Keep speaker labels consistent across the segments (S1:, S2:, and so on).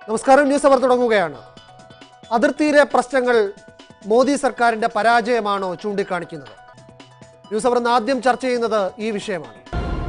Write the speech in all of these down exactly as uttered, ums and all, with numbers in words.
S1: നമസ്കാരം. ന്യൂസ് അവർ തുടങ്ങുകയാണ്. അതിർത്തിയിലെ പ്രശ്നങ്ങൾ മോദി സർക്കാരിന്റെ പരാജയമാണോ ചൂണ്ടിക്കാണിക്കുന്നത്? ന്യൂസ് അവർ ആദ്യം ചർച്ച ചെയ്യുന്നത് ഈ വിഷയമാണ്.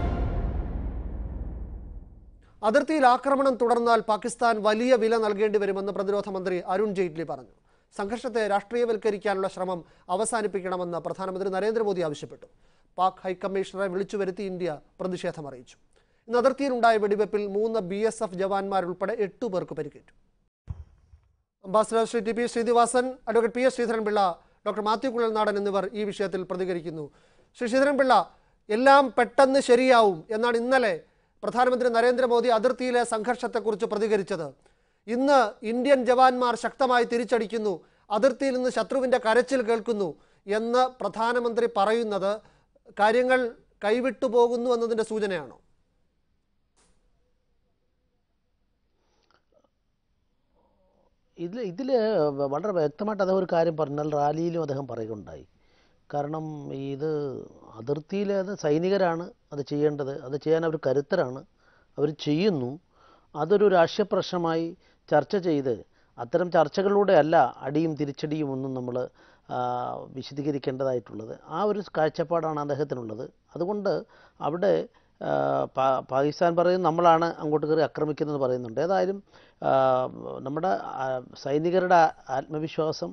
S1: അതിർത്തിയിൽ ആക്രമണം തുടർന്നാൽ പാകിസ്ഥാൻ വലിയ വില നൽകേണ്ടി വരുമെന്ന് പ്രതിരോധ മന്ത്രി അരുൺ ജെയ്റ്റ്ലി പറഞ്ഞു. സംഘർഷത്തെ രാഷ്ട്രീയവൽക്കരിക്കാനുള്ള ശ്രമം അവസാനിപ്പിക്കണമെന്ന് പ്രധാനമന്ത്രി നരേന്ദ്രമോദി ആവശ്യപ്പെട്ടു. പാക് ഹൈക്കമ്മീഷണറെ വിളിച്ചു വരുത്തി ഇന്ത്യ പ്രതിഷേധം അറിയിച്ചു. ഇന്ന് അതിർത്തിയിലുണ്ടായ വെടിവെപ്പിൽ മൂന്ന് ബി എസ് എഫ് ജവാന്മാരുൾപ്പെടെ എട്ടു പേർക്ക് പരിക്കേറ്റു. Ambassador Shri T P Sreenivasan, advocate P S Sreedharanpillai, doctor Mathew Kuzhalnadan എന്നിവർ ഈ വിഷയത്തിൽ പ്രതികരിക്കുന്നു. ശ്രീ ശ്രീധരൻപിള്ള, എല്ലാം പെട്ടെന്ന് ശരിയാവും എന്നാണ് ഇന്നലെ പ്രധാനമന്ത്രി നരേന്ദ്രമോദി അതിർത്തിയിലെ സംഘർഷത്തെക്കുറിച്ച് പ്രതികരിച്ചത്. ഇന്ന് ഇന്ത്യൻ ജവാന്മാർ ശക്തമായി തിരിച്ചടിക്കുന്നു, അതിർത്തിയിൽ നിന്ന് ശത്രുവിൻ്റെ കരച്ചിൽ കേൾക്കുന്നു എന്ന് പ്രധാനമന്ത്രി പറയുന്നത് കാര്യങ്ങൾ കൈവിട്ടു പോകുന്നു എന്നതിൻ്റെ സൂചനയാണോ?
S2: ഇതിൽ ഇതിൽ വളരെ വ്യക്തമായിട്ട് അദ്ദേഹം ഒരു കാര്യം പറഞ്ഞാൽ റാലിയിലും അദ്ദേഹം പറയുകയുണ്ടായി. കാരണം ഇത് അതിർത്തിയിലെ അത് സൈനികരാണ് അത് ചെയ്യേണ്ടത്, അത് ചെയ്യാൻ അവർ കരുത്തരാണ്, അവർ ചെയ്യുന്നു. അതൊരു രാഷ്ട്രീയ പ്രശ്നമായി ചർച്ച ചെയ്ത് അത്തരം ചർച്ചകളിലൂടെ അല്ല അടിയും തിരിച്ചടിയും ഒന്നും നമ്മൾ വിശദീകരിക്കേണ്ടതായിട്ടുള്ളത്. ആ ഒരു കാഴ്ചപ്പാടാണ് അദ്ദേഹത്തിനുള്ളത്. അതുകൊണ്ട് അവിടെ പാകിസ്ഥാൻ പറയും നമ്മളാണ് അങ്ങോട്ട് കയറി ആക്രമിക്കുന്നത് പറയുന്നുണ്ട്. ഏതായാലും നമ്മുടെ സൈനികരുടെ ആത്മവിശ്വാസം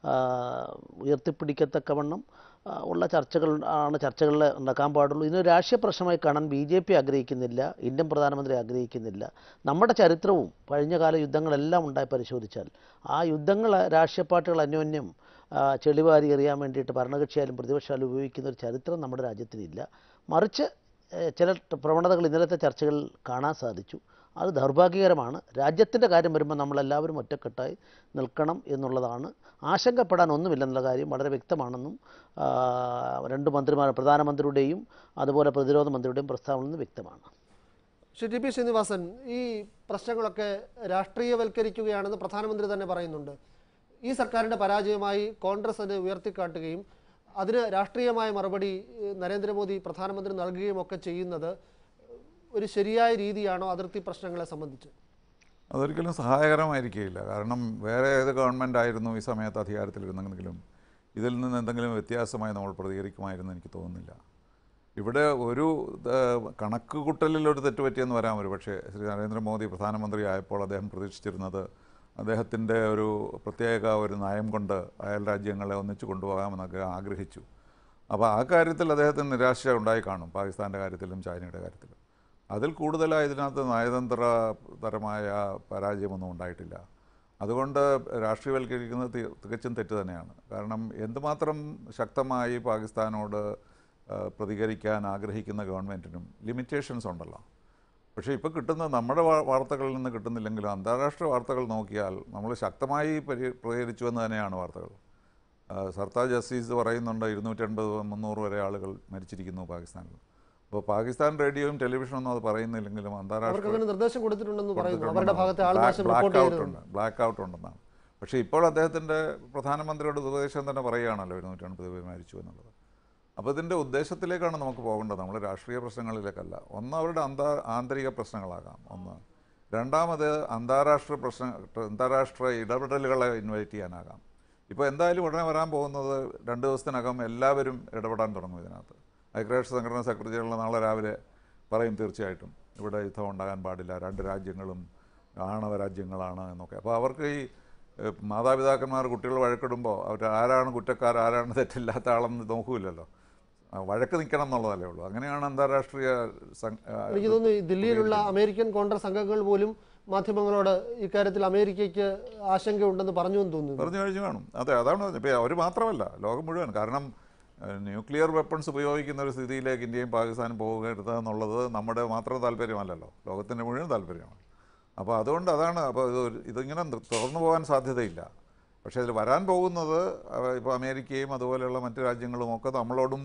S2: ഉയർത്തിപ്പിടിക്കത്തക്കവണ്ണം ഉള്ള ചർച്ചകൾ ആണ് ചർച്ചകളിൽ നടക്കാൻ പാടുള്ളൂ. ഇതിന് രാഷ്ട്രീയ പ്രശ്നമായി കാണാൻ ബി ജെ പി ആഗ്രഹിക്കുന്നില്ല, ഇന്ത്യൻ പ്രധാനമന്ത്രി ആഗ്രഹിക്കുന്നില്ല. നമ്മുടെ ചരിത്രവും കഴിഞ്ഞകാല യുദ്ധങ്ങളെല്ലാം ഉണ്ടായി പരിശോധിച്ചാൽ ആ യുദ്ധങ്ങൾ രാഷ്ട്രീയ പാർട്ടികൾ അന്യോന്യം ചെളിവാരി എറിയാൻ വേണ്ടിയിട്ട് ഭരണകക്ഷിയായാലും പ്രതിപക്ഷമായാലും ഉപയോഗിക്കുന്ന ഒരു ചരിത്രം നമ്മുടെ രാജ്യത്തിനില്ല. മറിച്ച് ചില പ്രവണതകൾ ഇന്നലത്തെ ചർച്ചകളിൽ കാണാൻ സാധിച്ചു. അത് ദൗർഭാഗ്യകരമാണ്. രാജ്യത്തിൻ്റെ കാര്യം വരുമ്പോൾ നമ്മളെല്ലാവരും ഒറ്റക്കെട്ടായി നിൽക്കണം എന്നുള്ളതാണ്. ആശങ്കപ്പെടാൻ ഒന്നുമില്ലെന്നുള്ള കാര്യം വളരെ വ്യക്തമാണെന്നും രണ്ട് മന്ത്രിമാർ പ്രധാനമന്ത്രിയുടെയും അതുപോലെ പ്രതിരോധ മന്ത്രിയുടെയും പ്രസ്താവനയിൽ നിന്ന് വ്യക്തമാണ്.
S1: ശ്രീ ടി പി ശ്രീനിവാസൻ, ഈ പ്രശ്നങ്ങളൊക്കെ രാഷ്ട്രീയവൽക്കരിക്കുകയാണെന്ന് പ്രധാനമന്ത്രി തന്നെ പറയുന്നുണ്ട്. ഈ സർക്കാരിൻ്റെ പരാജയമായി കോൺഗ്രസ് അത് ഉയർത്തിക്കാട്ടുകയും അതിന് രാഷ്ട്രീയമായ മറുപടി നരേന്ദ്രമോദി പ്രധാനമന്ത്രി നൽകുകയും ഒക്കെ ചെയ്യുന്നത് ഒരു ശരിയായ രീതിയാണോ അതിർത്തി പ്രശ്നങ്ങളെ സംബന്ധിച്ച്?
S3: അതൊരിക്കലും സഹായകരമായിരിക്കില്ല. കാരണം വേറെ ഏത് ഗവൺമെൻറ് ആയിരുന്നു ഈ സമയത്ത് അധികാരത്തിലിരുന്നെങ്കിലും ഇതിൽ നിന്ന് എന്തെങ്കിലും വ്യത്യാസമായി നമ്മൾ പ്രതികരിക്കുമായിരുന്നു എനിക്ക് തോന്നുന്നില്ല. ഇവിടെ ഒരു കണക്ക് കൂട്ടലിലൊരു തെറ്റുപറ്റിയെന്ന് വരാം. ഒരു പക്ഷേ ശ്രീ നരേന്ദ്രമോദി പ്രധാനമന്ത്രി ആയപ്പോൾ അദ്ദേഹം പ്രതീക്ഷിച്ചിരുന്നത് അദ്ദേഹത്തിൻ്റെ ഒരു പ്രത്യേക ഒരു നയം കൊണ്ട് അയൽ രാജ്യങ്ങളെ ഒന്നിച്ചു കൊണ്ടുപോകാമെന്നൊക്കെ ആഗ്രഹിച്ചു. അപ്പോൾ ആ കാര്യത്തിൽ അദ്ദേഹത്തിന് നിരാശ ഉണ്ടായി കാണും. പാകിസ്ഥാൻ്റെ കാര്യത്തിലും ചൈനയുടെ കാര്യത്തിലും അതിൽ കൂടുതലായി ഇതിനകത്ത് നയതന്ത്രപരമായ പരാജയമൊന്നും ഉണ്ടായിട്ടില്ല. അതുകൊണ്ട് രാഷ്ട്രീയവൽക്കരിക്കുന്നത് തികച്ചും തെറ്റ് തന്നെയാണ്. കാരണം എന്തുമാത്രം ശക്തമായി പാകിസ്ഥാനോട് പ്രതികരിക്കാൻ ആഗ്രഹിക്കുന്ന ഗവൺമെൻറ്റിനും ലിമിറ്റേഷൻസ് ഉണ്ടല്ലോ. പക്ഷേ ഇപ്പോൾ കിട്ടുന്ന നമ്മുടെ വാർത്തകളിൽ നിന്ന് കിട്ടുന്നില്ലെങ്കിലും അന്താരാഷ്ട്ര വാർത്തകൾ നോക്കിയാൽ നമ്മൾ ശക്തമായി പരി പ്രതികരിച്ചു എന്ന് തന്നെയാണ് വാർത്തകൾ. സർത്താജ് ജസ്റ്റിസ് പറയുന്നുണ്ട് ഇരുന്നൂറ്റി എൺപത് മുന്നൂറ് വരെ ആളുകൾ മരിച്ചിരിക്കുന്നു പാകിസ്ഥാനിൽ. അപ്പോൾ പാകിസ്ഥാൻ റേഡിയോയും ടെലിവിഷനൊന്നും അത് പറയുന്നില്ലെങ്കിലും അന്താരാഷ്ട്ര
S1: നിർദ്ദേശം കൊടുത്തിട്ടുണ്ടെന്ന് പറയുന്നു.
S3: ബ്ലാക്ക് ഔട്ട് ഉണ്ട് ബ്ലാക്ക് ഔട്ട് ഉണ്ടെന്നാണ്. പക്ഷേ ഇപ്പോൾ അദ്ദേഹത്തിൻ്റെ പ്രധാനമന്ത്രിയുടെ ഉപദേശം തന്നെ പറയുകയാണല്ലോ ഇരുന്നൂറ്റി എൺപത് പേർ മരിച്ചു എന്നുള്ളത്. അപ്പോൾ ഇതിൻ്റെ ഉദ്ദേശത്തിലേക്കാണ് നമുക്ക് പോകേണ്ടത്, നമ്മൾ രാഷ്ട്രീയ പ്രശ്നങ്ങളിലേക്കല്ല. ഒന്ന് അവരുടെ അന്താ ആന്തരിക പ്രശ്നങ്ങളാകാം ഒന്ന്. രണ്ടാമത് അന്താരാഷ്ട്ര പ്രശ്ന അന്താരാഷ്ട്ര ഇടപെടലുകളെ ഇൻവൈറ്റ് ചെയ്യാനാകാം. ഇപ്പോൾ എന്തായാലും ഉടനെ വരാൻ പോകുന്നത് രണ്ട് ദിവസത്തിനകം എല്ലാവരും ഇടപെടാൻ തുടങ്ങും ഇതിനകത്ത്. ഐക്യരാഷ്ട്ര സംഘടനാ സെക്രട്ടറി ജനറൽ നാളെ രാവിലെ പറയും തീർച്ചയായിട്ടും ഇവിടെ യുദ്ധം ഉണ്ടാകാൻ പാടില്ല, രണ്ട് രാജ്യങ്ങളും ആണവ രാജ്യങ്ങളാണ് എന്നൊക്കെ. അപ്പോൾ അവർക്ക് ഈ മാതാപിതാക്കന്മാർ കുട്ടികൾ വഴക്കിടുമ്പോൾ അവർ ആരാണ് കുറ്റക്കാർ ആരാണ് തെറ്റില്ലാത്ത ആളെന്ന് നോക്കൂലല്ലോ, വഴക്ക് നിൽക്കണം എന്നുള്ളതല്ലേ ഉള്ളൂ. അങ്ങനെയാണ് അന്താരാഷ്ട്രീയ.
S1: എനിക്ക് തോന്നുന്നു ദില്ലിയിലുള്ള അമേരിക്കൻ കോൺഗ്രസ് അംഗങ്ങൾ പോലും മാധ്യമങ്ങളോട് ഇക്കാര്യത്തിൽ അമേരിക്കയ്ക്ക് ആശങ്കയുണ്ടെന്ന് പറഞ്ഞു എന്ന് തോന്നുന്നു.
S3: പറഞ്ഞു കഴിഞ്ഞു കാണും. അതെ, അതാണ് ഇപ്പോൾ അവർ മാത്രമല്ല ലോകം മുഴുവൻ. കാരണം ന്യൂക്ലിയർ വെപ്പൺസ് ഉപയോഗിക്കുന്ന ഒരു സ്ഥിതിയിലേക്ക് ഇന്ത്യയും പാകിസ്ഥാനും പോകരുത് എന്നുള്ളത് നമ്മുടെ മാത്രം താല്പര്യമല്ലല്ലോ, ലോകത്തിൻ്റെ മുഴുവൻ താല്പര്യമാണ്. അപ്പോൾ അതുകൊണ്ട് അതാണ്. അപ്പോൾ ഇത് ഇതിങ്ങനെ തുറന്നു പോകാൻ സാധ്യതയില്ല. പക്ഷേ ഇതിൽ വരാൻ പോകുന്നത് ഇപ്പോൾ അമേരിക്കയും അതുപോലെയുള്ള മറ്റു രാജ്യങ്ങളും ഒക്കെ നമ്മളോടും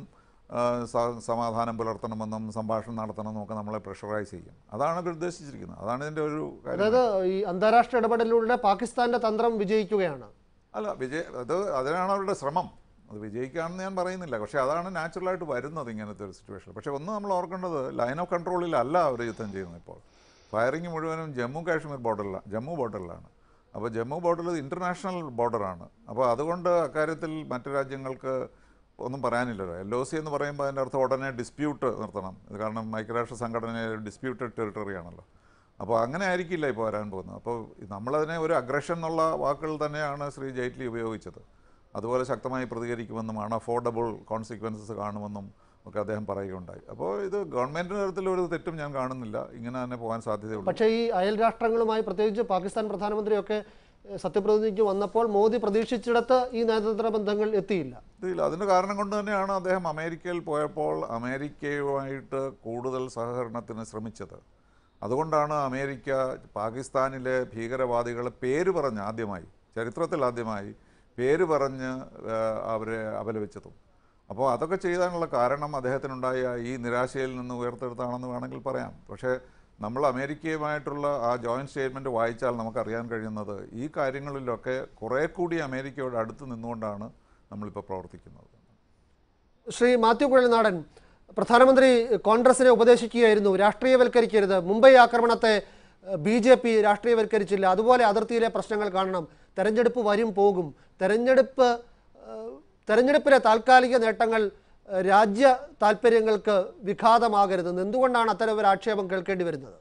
S3: സമാധാനം പുലർത്തണമെന്നും സംഭാഷണം നടത്തണമെന്നും ഒക്കെ നമ്മളെ പ്രഷറൈസ് ചെയ്യും. അതാണ് അവർ ഉദ്ദേശിച്ചിരിക്കുന്നത്. അതാണ് ഇതിൻ്റെ ഒരു കാര്യം.
S1: അതായത് ഈ അന്താരാഷ്ട്ര ഇടപെടലിലൂടെ പാകിസ്ഥാൻ്റെ തന്ത്രം വിജയിക്കുകയാണ്.
S3: അല്ല, വിജയ അത് അതിനാണ് അവരുടെ ശ്രമം. അത് വിജയിക്കാമെന്ന് ഞാൻ പറയുന്നില്ല. പക്ഷേ അതാണ് നാച്ചുറലായിട്ട് വരുന്നത് ഇങ്ങനത്തെ ഒരു സിറ്റുവേഷൻ. പക്ഷേ ഒന്ന് നമ്മൾ ഓർക്കേണ്ടത് ലൈൻ ഓഫ് കൺട്രോളിലല്ല അവർ യുദ്ധം ചെയ്യുന്നത്. ഇപ്പോൾ ഫയറിങ് മുഴുവനും ജമ്മു കാശ്മീർ ബോർഡറിലാണ്, ജമ്മു ബോർഡറിലാണ്. അപ്പോൾ ജമ്മു ബോർഡർ ഇൻ്റർനാഷണൽ ബോർഡറാണ്. അപ്പോൾ അതുകൊണ്ട് അക്കാര്യത്തിൽ മറ്റു രാജ്യങ്ങൾക്ക് ഒന്നും പറയാനില്ലല്ലോ. എൽ ഒ സി എന്ന് പറയുമ്പോൾ അതിൻ്റെ അർത്ഥം ഉടനെ ഡിസ്പ്യൂട്ട് നിർത്തണം. ഇത് കാരണം ഐക്യരാഷ്ട്ര സംഘടനയിലെ ഡിസ്പ്യൂട്ടഡ് ടെറിട്ടറി ആണല്ലോ. അപ്പോൾ അങ്ങനെ ആയിരിക്കില്ല ഇപ്പോൾ വരാൻ പോകുന്നത്. അപ്പോൾ നമ്മളതിനെ ഒരു അഗ്രഷൻ എന്നുള്ള വാക്കുകൾ തന്നെയാണ് ശ്രീ ജെയ്റ്റ്ലി ഉപയോഗിച്ചത്. അതുപോലെ ശക്തമായി പ്രതികരിക്കുമെന്നും അൺഅഫോർഡബിൾ കോൺസിക്വൻസസ് കാണുമെന്നും ഒക്കെ അദ്ദേഹം പറയുകയുണ്ടായി. അപ്പോൾ ഇത് ഗവൺമെൻറ്റിൻ്റെ തരത്തിലൊരു തെറ്റും ഞാൻ കാണുന്നില്ല. ഇങ്ങനെ തന്നെ പോകാൻ സാധ്യതയുള്ളൂ.
S1: പക്ഷേ ഈ അയൽ രാഷ്ട്രങ്ങളുമായി പ്രത്യേകിച്ച് പാകിസ്ഥാൻ പ്രധാനമന്ത്രിയൊക്കെ സത്യപ്രതിജ്ഞയ്ക്ക് വന്നപ്പോൾ മോദി പ്രതീക്ഷിച്ചിടത്ത് ഈ നയതന്ത്ര ബന്ധങ്ങൾ എത്തിയില്ല.
S3: എത്തിയില്ല. അതിൻ്റെ കാരണം കൊണ്ട് തന്നെയാണ് അദ്ദേഹം അമേരിക്കയിൽ പോയപ്പോൾ അമേരിക്കയുമായിട്ട് കൂടുതൽ സഹകരണത്തിന് ശ്രമിച്ചത്. അതുകൊണ്ടാണ് അമേരിക്ക പാകിസ്ഥാനിലെ ഭീകരവാദികളെ പേര് പറഞ്ഞ് ആദ്യമായി, ചരിത്രത്തിൽ ആദ്യമായി പേര് പറഞ്ഞ് അവരെ അപലപിച്ചതും. അപ്പോൾ അതൊക്കെ ചെയ്യാനുള്ള കാരണം അദ്ദേഹത്തിനുണ്ടായ ഈ നിരാശയിൽ നിന്ന് ഉയർത്തെടുത്താണെന്ന് വേണമെങ്കിൽ പറയാം. പക്ഷേ നമ്മൾ അമേരിക്കയുമായിട്ടുള്ള ആ ജോയിൻറ്റ് സ്റ്റേറ്റ്മെൻറ്റ് വായിച്ചാൽ നമുക്കറിയാൻ കഴിയുന്നത് ഈ കാര്യങ്ങളിലൊക്കെ കുറേ കൂടി അമേരിക്കയോട് അടുത്ത് നിന്നുകൊണ്ടാണ് നമ്മളിപ്പോൾ പ്രവർത്തിക്കുന്നത്.
S1: ശ്രീ മാത്യു കുഴൽനാടൻ, പ്രധാനമന്ത്രി കോൺഗ്രസിനെ ഉപദേശിക്കുകയായിരുന്നു, രാഷ്ട്രീയവൽക്കരിക്കരുത്. മുംബൈ ആക്രമണത്തെ ബി ജെ പി രാഷ്ട്രീയവൽക്കരിച്ചില്ല. അതുപോലെ അതിർത്തിയിലെ പ്രശ്നങ്ങൾ കാണണം. തെരഞ്ഞെടുപ്പ് വരും പോകും. തെരഞ്ഞെടുപ്പ് തെരഞ്ഞെടുപ്പിലെ താൽക്കാലിക നേട്ടങ്ങൾ രാജ്യ താല്പര്യങ്ങൾക്ക് വിഘാതമാകരുതെന്ന് എന്തുകൊണ്ടാണ് അത്തരം ഒരു ആക്ഷേപം കേൾക്കേണ്ടി വരുന്നത്?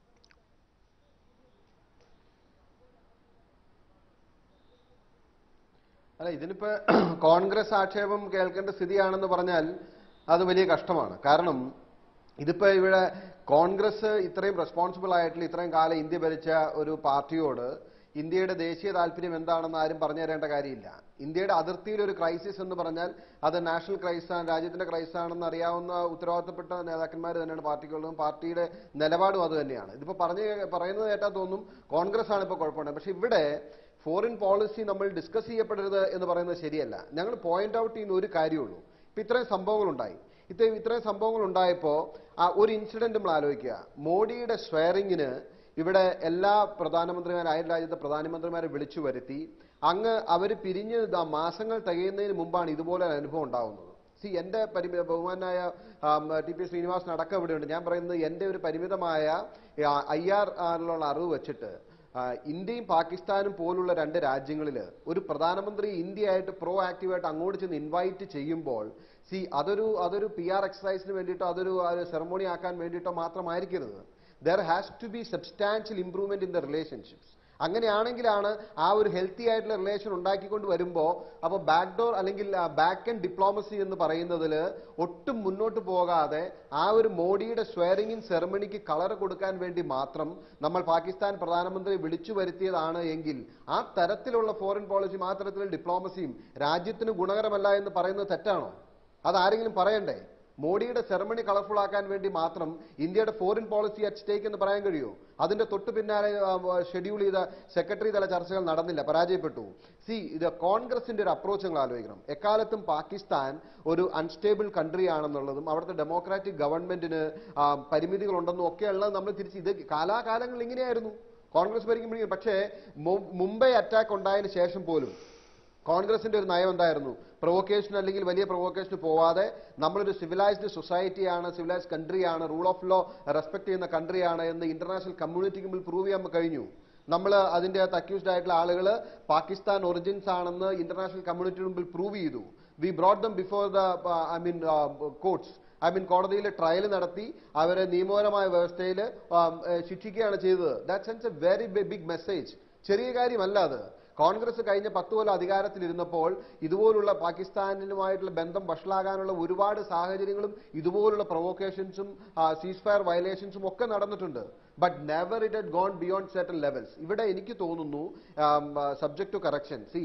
S4: അല്ല, ഇതിനിപ്പോൾ കോൺഗ്രസ് ആക്ഷേപം കേൾക്കേണ്ട സ്ഥിതിയാണെന്ന് പറഞ്ഞാൽ അത് വലിയ കഷ്ടമാണ്. കാരണം ഇതിപ്പോൾ ഇവിടെ കോൺഗ്രസ് ഇത്രയും റെസ്പോൺസിബിൾ ആയിട്ടുള്ള ഇത്രയും കാലം ഇന്ത്യ ഭരിച്ച ഒരു പാർട്ടിയോട് ഇന്ത്യയുടെ ദേശീയ താല്പര്യം എന്താണെന്ന് ആരും പറഞ്ഞു തരേണ്ട കാര്യമില്ല. ഇന്ത്യയുടെ അതിർത്തിയിൽ ഒരു ക്രൈസിസ് എന്ന് പറഞ്ഞാൽ അത് നാഷണൽ ക്രൈസിസാണ്, രാജ്യത്തിന്റെ ക്രൈസിസാണെന്ന് അറിയാവുന്ന ഉത്തരവാദിത്തപ്പെട്ട നേതാക്കന്മാർ തന്നെയാണ് പാർട്ടികളും. പാർട്ടിയുടെ നിലപാടും അത് തന്നെയാണ്. ഇതിപ്പോൾ പറഞ്ഞ് പറയുന്നത് കേട്ടാൽ തോന്നും കോൺഗ്രസ് ആണ് ഇപ്പോൾ കുഴപ്പമുണ്ട്. പക്ഷെ ഇവിടെ ഫോറിൻ പോളിസി നമ്മൾ ഡിസ്കസ് ചെയ്യപ്പെടരുത് എന്ന് പറയുന്നത് ശരിയല്ല. ഞങ്ങൾ പോയിന്റ് ഔട്ട് ചെയ്യുന്ന ഒരു കാര്യമുള്ളൂ. ഇപ്പം ഇത്രയും സംഭവങ്ങളുണ്ടായി. ഇത്രയും ഇത്രയും സംഭവങ്ങൾ ഉണ്ടായപ്പോൾ ആ ഒരു ഇൻസിഡന്റ് നമ്മൾ ആലോചിക്കുക. മോഡിയുടെ സ്വയറിങ്ങിന് ഇവിടെ എല്ലാ പ്രധാനമന്ത്രിമാരും അയൽ രാജ്യത്തെ പ്രധാനമന്ത്രിമാരെ വിളിച്ചു വരുത്തി അങ്ങ് അവർ പിരിഞ്ഞ് മാസങ്ങൾ തികയുന്നതിന് മുമ്പാണ് ഇതുപോലെ അനുഭവം ഉണ്ടാവുന്നത്. സി എൻ്റെ പരിമിത ബഹുമാനായ ടി പി ശ്രീനിവാസൻ അടക്കം ഇവിടെയുണ്ട്. ഞാൻ പറയുന്നത് എൻ്റെ ഒരു പരിമിതമായ ഐ ആർ ആറിലുള്ള അറിവ് വെച്ചിട്ട് ഇന്ത്യയും പാകിസ്ഥാനും പോലുള്ള രണ്ട് രാജ്യങ്ങളിൽ ഒരു പ്രധാനമന്ത്രി ഇന്ത്യയായിട്ട് പ്രോ ആക്റ്റീവായിട്ട് അങ്ങോട്ട് ചെന്ന് ഇൻവൈറ്റ് ചെയ്യുമ്പോൾ സി അതൊരു അതൊരു പി ആർ എക്സസൈസിന് വേണ്ടിയിട്ടോ അതൊരു സെറമോണി ആക്കാൻ വേണ്ടിയിട്ടോ മാത്രമായിരിക്കരുത്. There has to be substantial improvement in the relationships. അങ്ങനെയാണെങ്കിലാണ് ആ ഒരു ഹെൽത്തി ആയിട്ടുള്ള റിലേഷൻ ഉണ്ടാക്കിക്കൊണ്ട് വരുമ്പോൾ അപ്പോൾ ബാക്ക് ഡോർ അല്ലെങ്കിൽ ബാക്ക് ആൻഡ് ഡിപ്ലോമസി എന്ന് പറയുന്നതിൽ ഒട്ടും മുന്നോട്ട് പോകാതെ ആ ഒരു മോഡിയുടെ സ്വയറിംഗ് സെറമണിക്ക് കളർ കൊടുക്കാൻ വേണ്ടി മാത്രം നമ്മൾ പാകിസ്ഥാൻ പ്രധാനമന്ത്രി വിളിച്ചു വരുത്തിയതാണ് എങ്കിൽ ആ തരത്തിലുള്ള ഫോറിൻ പോളിസിയും ആ തരത്തിലുള്ള ഡിപ്ലോമസിയും രാജ്യത്തിന് ഗുണകരമല്ല എന്ന് പറയുന്നത് തെറ്റാണോ? അതാരെങ്കിലും പറയണ്ടേ? മോഡിയുടെ സെറമണി കളർഫുൾ ആക്കാൻ വേണ്ടി മാത്രം ഇന്ത്യയുടെ ഫോറിൻ പോളിസി അറ്റ് സ്റ്റേക്ക് എന്ന് പറയാൻ കഴിയുമോ? അതിന്റെ തൊട്ടു പിന്നാലെ ഷെഡ്യൂൾ ചെയ്ത സെക്രട്ടറി തല ചർച്ചകൾ നടന്നില്ല, പരാജയപ്പെട്ടു. സി ഇത് കോൺഗ്രസിന്റെ ഒരു അപ്രോച്ച് നിങ്ങൾ ആലോചിക്കണം. എക്കാലത്തും പാകിസ്ഥാൻ ഒരു അൺസ്റ്റേബിൾ കൺട്രി ആണെന്നുള്ളതും അവിടുത്തെ ഡെമോക്രാറ്റിക് ഗവൺമെന്റിന് പരിമിതികളുണ്ടെന്നും ഒക്കെയുള്ളത് നമ്മൾ തിരിച്ച് ഇത് കാലാകാലങ്ങളിൽ ഇങ്ങനെയായിരുന്നു കോൺഗ്രസ് ഭരിക്കുമ്പോഴേക്കും. പക്ഷേ മുംബൈ അറ്റാക്ക് ഉണ്ടായതിനു ശേഷം പോലും കോൺഗ്രസിന്റെ ഒരു നയം എന്തായിരുന്നു? പ്രൊവോക്കേഷൻ അല്ലെങ്കിൽ വലിയ പ്രൊവോക്കേഷന് പോവാതെ നമ്മളൊരു സിവിലൈസ്ഡ് സൊസൈറ്റിയാണ്, സിവിലൈസ്ഡ് കൺട്രിയാണ്, റൂൾ ഓഫ് ലോ റെസ്പെക്ട് ചെയ്യുന്ന കൺട്രിയാണ് എന്ന് ഇന്റർനാഷണൽ കമ്മ്യൂണിറ്റിക്ക് മുമ്പിൽ പ്രൂവ് ചെയ്യാൻ കഴിഞ്ഞു. നമ്മൾ അതിൻ്റെ അകത്ത് അക്യൂസ്ഡ് ആയിട്ടുള്ള ആളുകൾ പാകിസ്ഥാൻ ഒറിജിൻസ് ആണെന്ന് ഇന്റർനാഷണൽ കമ്മ്യൂണിറ്റിക്ക് മുമ്പിൽ പ്രൂവ് ചെയ്തു. We brought them before the I mean courts I mean കോടതിയിൽ ട്രയൽ നടത്തി അവരെ നിയമപരമായ വ്യവസ്ഥയിൽ ശിക്ഷിക്കുകയാണ് ചെയ്തത്. That sends a very big message. ചെറിയ കാര്യമല്ല അത്. കോൺഗ്രസ് കഴിഞ്ഞ പത്ത് കൊല്ലം അധികാരത്തിലിരുന്നപ്പോൾ ഇതുപോലുള്ള പാകിസ്ഥാനുമായിട്ടുള്ള ബന്ധം വഷളാകാനുള്ള ഒരുപാട് സാഹചര്യങ്ങളും ഇതുപോലുള്ള പ്രൊവോക്കേഷൻസും സീസ് ഫയർ വയലേഷൻസും ഒക്കെ നടന്നിട്ടുണ്ട്. But never it had gone beyond certain levels. ഇവിടെ എനിക്ക് തോന്നുന്നു സബ്ജക്ട് ടു കറക്ഷൻ. സി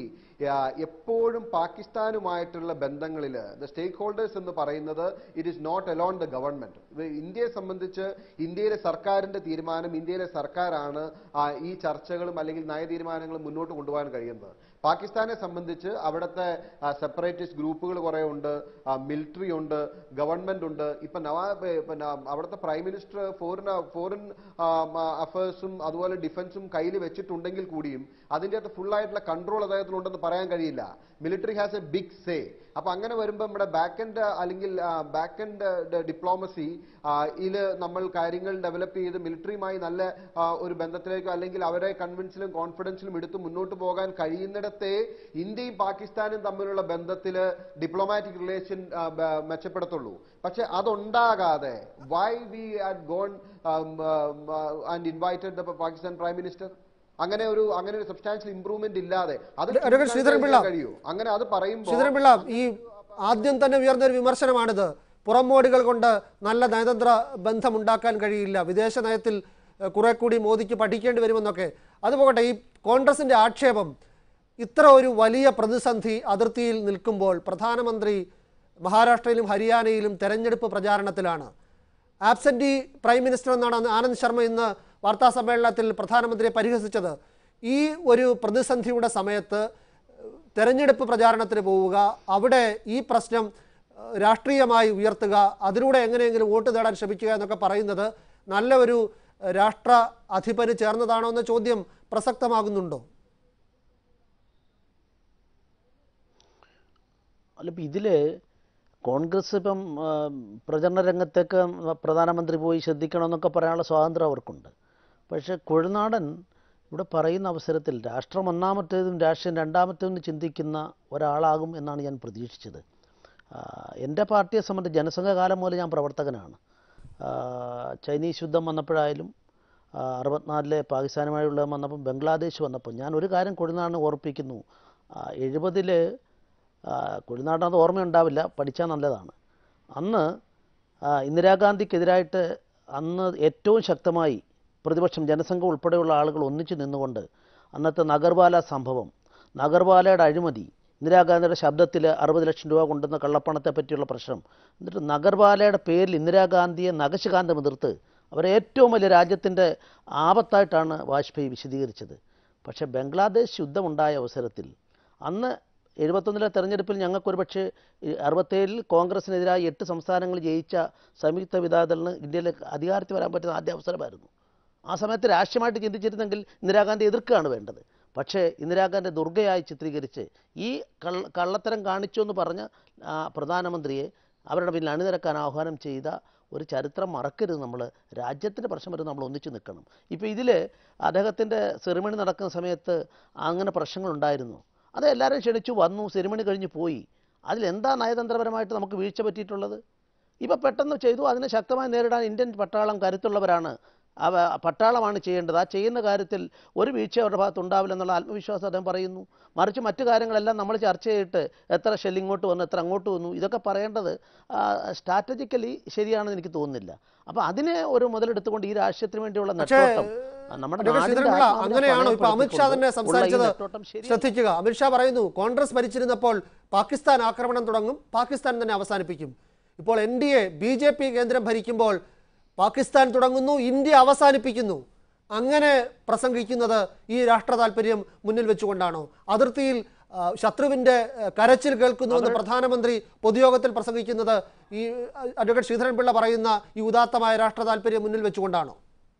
S4: എപ്പോഴും പാകിസ്ഥാനുമായിട്ടുള്ള ബന്ധങ്ങളിൽ ദ സ്റ്റേക്ക് ഹോൾഡേഴ്സ് എന്ന് പറയുന്നത് it is not alone the government. ഇന്ത്യയെ സംബന്ധിച്ച് ഇന്ത്യയിലെ സർക്കാരിന്റെ തീരുമാനം, ഇന്ത്യയിലെ സർക്കാരാണ് ഈ ചർച്ചകളും അല്ലെങ്കിൽ നയതീരുമാനങ്ങളും മുന്നോട്ട് കൊണ്ടുപോകാൻ കഴിയുന്നത്. പാകിസ്ഥാനെ സംബന്ധിച്ച് അവിടുത്തെ സെപ്പറേറ്റിസ്റ്റ് ഗ്രൂപ്പുകൾ കുറെ ഉണ്ട്, മിലിറ്ററി ഉണ്ട്, ഗവൺമെന്റ് ഉണ്ട്. ഇപ്പൊ നവാബ് പിന്നെ അവിടുത്തെ പ്രൈം മിനിസ്റ്റർ ഫോറിൻ ഫോറിൻ അഫയേഴ്സും അതുപോലെ ഡിഫൻസും കയ്യിൽ വെച്ചിട്ടുണ്ടെങ്കിൽ കൂടിയും അതിൻ്റെ അകത്ത് ഫുൾ ആയിട്ടുള്ള കൺട്രോൾ അദ്ദേഹത്തിനുണ്ടെന്ന് പറയാൻ കഴിയില്ല. Military has a big say. അപ്പൊ അങ്ങനെ വരുമ്പോൾ നമ്മുടെ ബാക്ക് എൻഡ് അല്ലെങ്കിൽ ബാക്ക് എൻഡ് ഡിപ്ലോമസി ഇതിൽ നമ്മൾ കാര്യങ്ങൾ ഡെവലപ്പ് ചെയ്ത് മിലിറ്ററിയുമായി നല്ല ഒരു ബന്ധത്തിലേക്കോ അല്ലെങ്കിൽ അവരെ കൺവിൻസിലും കോൺഫിഡൻസിലും എടുത്ത് മുന്നോട്ട് പോകാൻ കഴിയുന്നിടത്തെ ഇന്ത്യയും പാകിസ്ഥാനും തമ്മിലുള്ള ബന്ധത്തിൽ ഡിപ്ലോമാറ്റിക് റിലേഷൻ മെച്ചപ്പെടുത്തുള്ളൂ. പക്ഷെ അതുണ്ടാകാതെ why we had gone and invited the Pakistan prime minister? അങ്ങനെ ഒരു അങ്ങനെ ഒരു സബ്സ്റ്റാൻഷ്യൽ ഇംപ്രൂവ്മെന്റ് ഇല്ലാതെ അത് കഴിയൂ. അങ്ങനെ അത് പറയുമ്പോൾ
S1: ശ്രീധരൻപിള്ള, ഈ ആദ്യം തന്നെ ഉയർന്ന ഒരു വിമർശനമാണിത്. പുറംമോടികൾ കൊണ്ട് നല്ല നയതന്ത്ര ബന്ധമുണ്ടാക്കാൻ കഴിയില്ല, വിദേശ നയത്തിൽ കുറെ കൂടി മോദിക്ക് പഠിക്കേണ്ടി വരുമെന്നൊക്കെ. അതുപോകട്ടെ, ഈ കോൺഗ്രസിന്റെ ആക്ഷേപം ഇത്ര ഒരു വലിയ പ്രതിസന്ധി അതിർത്തിയിൽ നിൽക്കുമ്പോൾ പ്രധാനമന്ത്രി മഹാരാഷ്ട്രയിലും ഹരിയാനയിലും തെരഞ്ഞെടുപ്പ് പ്രചാരണത്തിലാണ്. ആബ്സെന്റി പ്രൈം മിനിസ്റ്റർ എന്നാണ് ആനന്ദ് ശർമ്മ ഇന്ന് വാർത്താ സമ്മേളനത്തിൽ പ്രധാനമന്ത്രിയെ പരിഹസിച്ചത്. ഈ ഒരു പ്രതിസന്ധിയുടെ സമയത്ത് തെരഞ്ഞെടുപ്പ് പ്രചാരണത്തിന് പോവുക, അവിടെ ഈ പ്രശ്നം രാഷ്ട്രീയമായി ഉയർത്തുക, അതിലൂടെ എങ്ങനെയെങ്കിലും വോട്ട് നേടാൻ ശ്രമിക്കുക എന്നൊക്കെ പറയുന്നത് നല്ല ഒരു രാഷ്ട്ര അധിപന് ചേർന്നതാണോ എന്ന ചോദ്യം പ്രസക്തമാകുന്നുണ്ടോ?
S2: അല്ല, ഇപ്പം ഇതിൽ കോൺഗ്രസ് ഇപ്പം പ്രചരണ രംഗത്തേക്ക് പ്രധാനമന്ത്രി പോയി ശ്രദ്ധിക്കണമെന്നൊക്കെ പറയാനുള്ള സ്വാതന്ത്ര്യം അവർക്കുണ്ട്. പക്ഷേ കുഴനാടൻ ഇവിടെ പറയുന്ന അവസരത്തിൽ രാഷ്ട്രം ഒന്നാമത്തേതും രാഷ്ട്രീയം രണ്ടാമത്തേതും ചിന്തിക്കുന്ന ഒരാളാകും എന്നാണ് ഞാൻ പ്രതീക്ഷിച്ചത്. എൻ്റെ പാർട്ടിയെ സംബന്ധിച്ച് ജനസംഘകാലം മുതൽ ഞാൻ പ്രവർത്തകനാണ്. ചൈനീസ് യുദ്ധം വന്നപ്പോഴായാലും അറുപത്തിനാലിലെ പാകിസ്ഥാനുമായുള്ള വന്നപ്പം ബംഗ്ലാദേശ് വന്നപ്പോൾ ഞാൻ ഒരു കാര്യം കുഴനാടനെ ഓർപ്പിക്കുന്നു. എഴുപതിൽ കുഴനാടനത് ഓർമ്മയുണ്ടാവില്ല, പഠിച്ചാൽ നല്ലതാണ്. അന്ന് ഇന്ദിരാഗാന്ധിക്കെതിരായിട്ട് അന്ന് ഏറ്റവും ശക്തമായി പ്രതിപക്ഷം ജനസംഘം ഉൾപ്പെടെയുള്ള ആളുകൾ ഒന്നിച്ചു നിന്നുകൊണ്ട് അന്നത്തെ നഗർവാല സംഭവം, നഗർവാലയുടെ അഴിമതി, ഇന്ദിരാഗാന്ധിയുടെ ശബ്ദത്തിൽ അറുപത് ലക്ഷം രൂപ കൊണ്ടുവന്ന കള്ളപ്പണത്തെ പറ്റിയുള്ള പ്രശ്നം, എന്നിട്ട് നഗർവാലയുടെ പേരിൽ ഇന്ദിരാഗാന്ധിയെ നഖശികാന്തം എതിർത്ത് അവരെ ഏറ്റവും വലിയ രാജ്യത്തിൻ്റെ ആപത്തായിട്ടാണ് വാജ്പേയി വിശദീകരിച്ചത്. പക്ഷേ ബംഗ്ലാദേശ് യുദ്ധമുണ്ടായ അവസരത്തിൽ അന്ന് എഴുപത്തൊന്നിലെ തെരഞ്ഞെടുപ്പിൽ ഞങ്ങൾക്കൊരു പക്ഷേ അറുപത്തേഴിൽ കോൺഗ്രസിനെതിരായി എട്ട് സംസ്ഥാനങ്ങൾ ജയിച്ച സംയുക്ത വിധാതലിന് ഇന്ത്യയിൽ അധികാരത്തിൽ വരാൻ പറ്റുന്ന ആദ്യ അവസരമായിരുന്നു. ആ സമയത്ത് രാഷ്ട്രീയമായിട്ട് ചിന്തിച്ചിരുന്നെങ്കിൽ ഇന്ദിരാഗാന്ധി എതിർക്കുകയാണ് വേണ്ടത്. പക്ഷേ ഇന്ദിരാഗാന്ധി ദുർഗയായി ചിത്രീകരിച്ച് ഈ കള്ള കള്ളത്തരം കാണിച്ചു എന്ന് പറഞ്ഞ പ്രധാനമന്ത്രിയെ അവരുടെ പിന്നിൽ അണിനിരക്കാൻ ആഹ്വാനം ചെയ്ത ഒരു ചരിത്രം മറക്കരുത്. നമ്മൾ രാജ്യത്തിൻ്റെ പ്രശ്നം വരെ നമ്മൾ ഒന്നിച്ചു നിൽക്കണം. ഇപ്പോൾ ഇതിൽ അദ്ദേഹത്തിൻ്റെ സെറിമണി നടക്കുന്ന സമയത്ത് അങ്ങനെ പ്രശ്നങ്ങളുണ്ടായിരുന്നു. അത് എല്ലാവരും ക്ഷണിച്ചു വന്നു, സെറിമണി കഴിഞ്ഞ് പോയി. അതിലെന്താ നയതന്ത്രപരമായിട്ട് നമുക്ക് വീഴ്ച പറ്റിയിട്ടുള്ളത്? ഇപ്പോൾ പെട്ടെന്ന് ചെയ്തു. അതിനെ ശക്തമായി നേരിടാൻ ഇന്ത്യൻ പട്ടാളം കരുത്തുള്ളവരാണ്. അവ പട്ടാളമാണ് ചെയ്യേണ്ടത്. ആ ചെയ്യുന്ന കാര്യത്തിൽ ഒരു വീഴ്ച അവരുടെ ഭാഗത്ത് ഉണ്ടാവില്ലെന്നുള്ള ആത്മവിശ്വാസം അദ്ദേഹം പറയുന്നു. മറിച്ച് മറ്റു കാര്യങ്ങളെല്ലാം നമ്മൾ ചർച്ച ചെയ്തിട്ട് എത്ര ഷെല്ല് ഇങ്ങോട്ട് വന്നു, എത്ര അങ്ങോട്ട് വന്നു, ഇതൊക്കെ പറയേണ്ടത് സ്ട്രാറ്റജിക്കലി ശരിയാണെന്ന് എനിക്ക് തോന്നുന്നില്ല. അപ്പോൾ അതിനെ ഒരു മുതലെടുത്തുകൊണ്ട് ഈ രാഷ്ട്രീയത്തിന് വേണ്ടിയുള്ള നെട്ടോട്ടം
S1: അങ്ങനെയാണോ? ഇപ്പൊ അമിത്ഷാ തന്നെ സംസാരിച്ചത് ശ്രദ്ധിക്കുക. അമിത്ഷാ പറയുന്നു കോൺഗ്രസ് ഭരിച്ചിരുന്നപ്പോൾ പാകിസ്ഥാൻ ആക്രമണം തുടങ്ങും, പാകിസ്ഥാൻ തന്നെ അവസാനിപ്പിക്കും. ഇപ്പോൾ N D A B J P കേന്ദ്രം ഭരിക്കുമ്പോൾ പാകിസ്ഥാൻ തുടങ്ങുന്നു, ഇന്ത്യ അവസാനിപ്പിക്കുന്നു. അങ്ങനെ പ്രസംഗിക്കുന്നത് ഈ രാഷ്ട്ര താല്പര്യം മുന്നിൽ വെച്ചുകൊണ്ടാണോ? അതിർത്തിയിൽ ശത്രുവിന്റെ കരച്ചിൽ കേൾക്കുന്നുവെന്ന് പ്രധാനമന്ത്രി പൊതുയോഗത്തിൽ പ്രസംഗിക്കുന്നത് ഈ അഡ്വക്കേറ്റ് ശ്രീധരൻപിള്ള പറയുന്ന ഈ ഉദാത്തമായ രാഷ്ട്ര താല്പര്യം മുന്നിൽ വെച്ചുകൊണ്ടാണോ?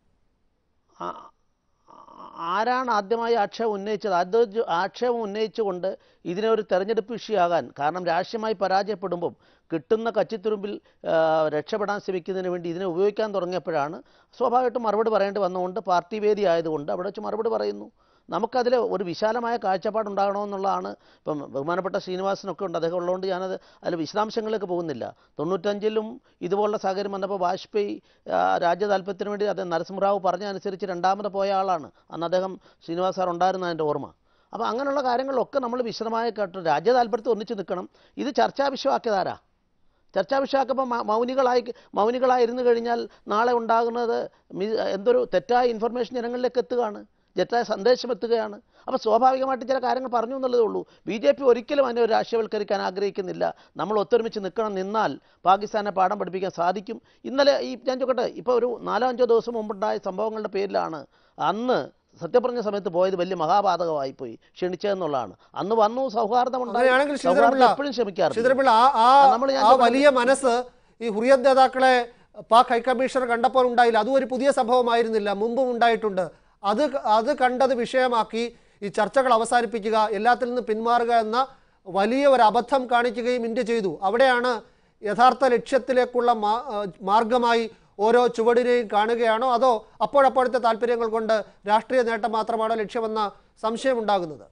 S2: ആരാണ് ആദ്യമായി ആക്ഷേപം ഉന്നയിച്ചത്? അത് ആക്ഷേപം ഉന്നയിച്ചുകൊണ്ട് ഇതിനെ ഒരു തെരഞ്ഞെടുപ്പ് വിഷയമാകാൻ, കാരണം രാഷ്ട്രീയമായി പരാജയപ്പെടുമ്പം കിട്ടുന്ന കച്ചിത്തുരുമ്പിൽ രക്ഷപ്പെടാൻ ശ്രമിക്കുന്നതിന് വേണ്ടി ഇതിനെ ഉപയോഗിക്കാൻ തുടങ്ങിയപ്പോഴാണ് സ്വാഭാവികമായിട്ടും മറുപടി പറയേണ്ടി വന്നുകൊണ്ട് പാർട്ടി വേദി ആയതുകൊണ്ട് അവിടെ വെച്ച് മറുപടി പറയുന്നു. നമുക്കതിൽ ഒരു വിശാലമായ കാഴ്ചപ്പാടുണ്ടാകണമെന്നുള്ളതാണ്. ഇപ്പം ബഹുമാനപ്പെട്ട ശ്രീനിവാസനൊക്കെ ഉണ്ട്, അദ്ദേഹം ഉള്ളതുകൊണ്ട് ഞാനത് അതിൽ വിശദാംശങ്ങളിലേക്ക് പോകുന്നില്ല. തൊണ്ണൂറ്റഞ്ചിലും ഇതുപോലുള്ള സാഹചര്യം വന്നപ്പോൾ വാജ്പേയി രാജ്യ താല്പര്യത്തിന് വേണ്ടി അദ്ദേഹം നരസിംഹറാവു പറഞ്ഞ അനുസരിച്ച് രണ്ടാമത് പോയ ആളാണ്. അന്ന് അദ്ദേഹം ശ്രീനിവാസ് സാർ ഉണ്ടായിരുന്ന എൻ്റെ ഓർമ്മ. അപ്പോൾ അങ്ങനെയുള്ള കാര്യങ്ങളിലൊക്കെ നമ്മൾ വിശദമായി കേട്ടു രാജ്യ താല്പര്യത്തിൽ ഒന്നിച്ച് നിൽക്കണം. ഇത് ചർച്ചാ വിഷയമാക്കിയതാരാ? ചർച്ചാ വിഷയമാക്കുമ്പോൾ മൗനികളായി മൗനികളായിരുന്നു കഴിഞ്ഞാൽ നാളെ ഉണ്ടാകുന്നത് എന്തൊരു തെറ്റായ ഇൻഫർമേഷൻ ജനങ്ങളിലേക്ക് എത്തുകയാണ്, തെറ്റായ സന്ദേശം എത്തുകയാണ്. അപ്പോൾ സ്വാഭാവികമായിട്ട് ചില കാര്യങ്ങൾ പറഞ്ഞു എന്നുള്ളതേ ഉള്ളൂ. ബി ജെ പി ഒരിക്കലും അതിനെ ഒരു രാഷ്ട്രീയവൽക്കരിക്കാൻ ആഗ്രഹിക്കുന്നില്ല. നമ്മൾ ഒത്തൊരുമിച്ച് നിൽക്കണം, നിന്നാൽ പാകിസ്ഥാനെ പാഠം പഠിപ്പിക്കാൻ സാധിക്കും. ഇന്നലെ ഈ ഞാൻ ചോദിക്കട്ടെ, ഇപ്പോൾ ഒരു നാലോ അഞ്ചോ ദിവസം മുമ്പുണ്ടായ സംഭവങ്ങളുടെ പേരിലാണ് അന്ന് സത്യം പറഞ്ഞ സമയത്ത് പോയത് വലിയ മഹാപാതകമായി പോയി ക്ഷണിച്ചതെന്നുള്ളതാണ്. അന്ന് വന്നു സൗഹാർദ്ദം എപ്പോഴും ശ്രമിക്കാറുണ്ട്.
S1: ആ വലിയ മനസ്സ് ഈ ഹുറിയത്ത് നേതാക്കളെ പാക് ഹൈക്കമ്മീഷണർ കണ്ടപ്പോൾ ഉണ്ടായില്ല. അതും ഒരു പുതിയ സംഭവമായിരുന്നില്ല, മുമ്പും ഉണ്ടായിട്ടുണ്ട്. അത് അത് കണ്ടത് വിഷയമാക്കി ഈ ചർച്ചകൾ അവസാനിപ്പിക്കുക, എല്ലാത്തിൽ നിന്ന് പിന്മാറുക എന്ന വലിയ ഒരു അബദ്ധം കാണിക്കുകയും ഇന്ത്യ ചെയ്തു. അവിടെയാണ് യഥാർത്ഥ ലക്ഷ്യത്തിലേക്കുള്ള മാർഗമായി ഓരോ ചുവടിനെയും കാണുകയാണോ, അതോ അപ്പോഴപ്പോഴത്തെ താല്പര്യങ്ങൾ കൊണ്ട് രാഷ്ട്രീയ നേട്ടം മാത്രമാണോ ലക്ഷ്യമെന്ന സംശയമുണ്ടാകുന്നത്?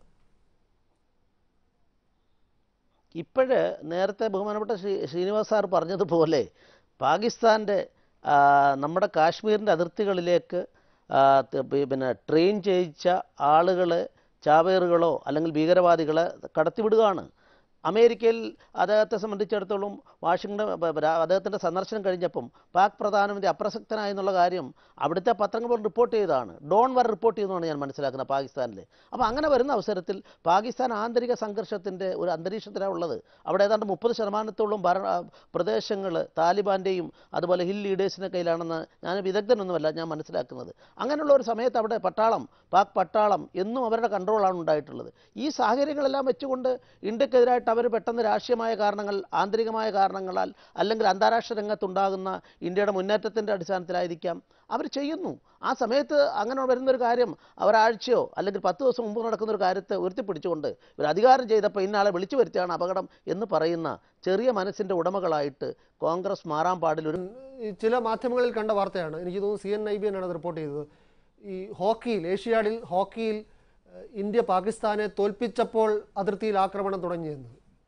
S2: ഇപ്പോഴ് നേരത്തെ ബഹുമാനപ്പെട്ട ശ്രീ ശ്രീനിവാസ് സാർ പറഞ്ഞതുപോലെ പാകിസ്ഥാൻ്റെ നമ്മുടെ കാശ്മീരിൻ്റെ അതിർത്തികളിലേക്ക് പിന്നെ ട്രെയിൻ ചെയ്യിച്ച ആളുകൾ ചാവേറുകളോ അല്ലെങ്കിൽ ഭീകരവാദികളെ കടത്തിവിടുകയാണ്. അമേരിക്കയിൽ അദ്ദേഹത്തെ സംബന്ധിച്ചിടത്തോളം വാഷിംഗ്ടൺ അദ്ദേഹത്തിൻ്റെ സന്ദർശനം കഴിഞ്ഞപ്പം പാക് പ്രധാനമന്ത്രി അപ്രസക്തനായി എന്നുള്ള കാര്യം അവിടുത്തെ പത്രങ്ങൾ റിപ്പോർട്ട് ചെയ്തതാണ്. ഡോൺ വർ റിപ്പോർട്ട് ചെയ്യുന്നതാണ് ഞാൻ മനസ്സിലാക്കുന്നത് പാകിസ്ഥാനിൽ. അപ്പോൾ അങ്ങനെ വരുന്ന അവസരത്തിൽ പാകിസ്ഥാൻ ആന്തരിക സംഘർഷത്തിൻ്റെ ഒരു അന്തരീക്ഷത്തിലാണ് ഉള്ളത്. അവിടെ ഏതാണ്ട് മുപ്പത് ശതമാനത്തോളം ഭരണ പ്രദേശങ്ങൾ താലിബാൻ്റെയും അതുപോലെ ഹിൽ ലീഡേഴ്സിൻ്റെ കയ്യിലാണെന്ന് ഞാൻ വിദഗ്ധനൊന്നുമല്ല ഞാൻ മനസ്സിലാക്കുന്നത്. അങ്ങനെയുള്ള ഒരു സമയത്ത് അവിടെ പട്ടാളം പാക് പട്ടാളം എന്നും അവരുടെ കൺട്രോളാണ് ഉണ്ടായിട്ടുള്ളത്. ഈ സാഹചര്യങ്ങളെല്ലാം വെച്ചുകൊണ്ട് ഇന്ത്യക്കെതിരായിട്ട് അവർ പെട്ടെന്ന് രാഷ്ട്രീയമായ കാരണങ്ങൾ, ആന്തരികമായ കാരണങ്ങളാൽ അല്ലെങ്കിൽ അന്താരാഷ്ട്ര രംഗത്തുണ്ടാകുന്ന ഇന്ത്യയുടെ മുന്നേറ്റത്തിൻ്റെ അടിസ്ഥാനത്തിലായിരിക്കാം അവർ ചെയ്യുന്നു. ആ സമയത്ത് അങ്ങനെ വരുന്നൊരു കാര്യം ഒരാഴ്ചയോ അല്ലെങ്കിൽ പത്ത് ദിവസം മുമ്പ് നടക്കുന്നൊരു കാര്യത്തെ ഉയർത്തിപ്പിടിച്ചുകൊണ്ട് ഒരു അധികാരം ചെയ്തപ്പോൾ ഇന്നാളെ വിളിച്ചു വരുത്തിയാണ് അപകടം എന്ന് പറയുന്ന ചെറിയ മനസ്സിൻ്റെ ഉടമകളായിട്ട് കോൺഗ്രസ് മാറാൻ പാടില്ല.
S1: ചില മാധ്യമങ്ങളിൽ കണ്ട വാർത്തയാണ്, എനിക്ക് തോന്നുന്നു സി എൻ ഐ ബി എന്നാണ് അത് റിപ്പോർട്ട് ചെയ്തത്. ഈ ഹോക്കിയിൽ, ഏഷ്യാഡിൽ ഹോക്കിയിൽ ഇന്ത്യ പാകിസ്ഥാനെ തോൽപ്പിച്ചപ്പോൾ അതിർത്തിയിൽ ആക്രമണം തുടങ്ങിയെന്ന്.